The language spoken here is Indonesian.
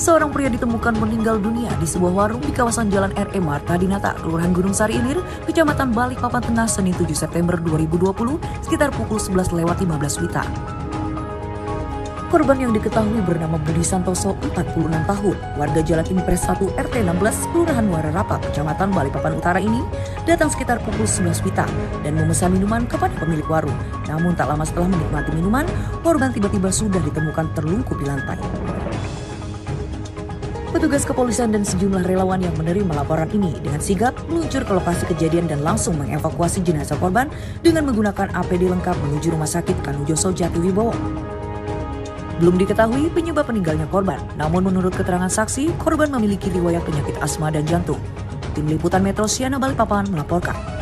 Seorang pria ditemukan meninggal dunia di sebuah warung di kawasan Jalan R.E. Marta Dinata, Kelurahan Gunung Sari Ilir, Kecamatan Balikpapan Tengah, Senin 7 September 2020, sekitar pukul 11.15 WITA. Korban yang diketahui bernama Budi Santoso, 46 tahun, warga Jalan Impres 1 RT 16, Kelurahan Muara Rapak, Kecamatan Balikpapan Utara ini, datang sekitar pukul 11 WITA dan memesan minuman kepada pemilik warung. Namun tak lama setelah menikmati minuman, korban tiba-tiba sudah ditemukan terlungkup di lantai. Petugas kepolisian dan sejumlah relawan yang menerima laporan ini dengan sigap meluncur ke lokasi kejadian dan langsung mengevakuasi jenazah korban dengan menggunakan APD lengkap menuju Rumah Sakit Kanujoso Jatiwibowo. Belum diketahui penyebab meninggalnya korban, namun menurut keterangan saksi, korban memiliki riwayat penyakit asma dan jantung. Tim Liputan Metro Siana Balikpapan melaporkan.